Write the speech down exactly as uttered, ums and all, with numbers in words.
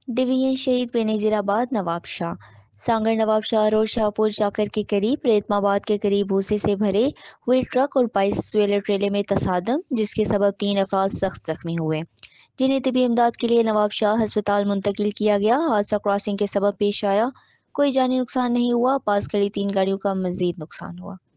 Division Shaheed Benazirabad Nawabshah. Sanghar Nawabshah road Shahpur जाकर के करीब रेतमाबाद के करीब भूसे से भरे हुए ट्रक और बाईस व्हीलर ट्रेले में तसादम, जिसके सबब तीन अफराद सख्त जख्मी हुए, जिन्हें तबी इमदाद के लिए नवाब शाह अस्पताल मुंतकिल किया गया। हादसा क्रॉसिंग के सबब पेश आया, कोई जानी नुकसान नहीं हुआ। पास खड़ी तीन गाड़ियों का मजीद नुकसान हुआ।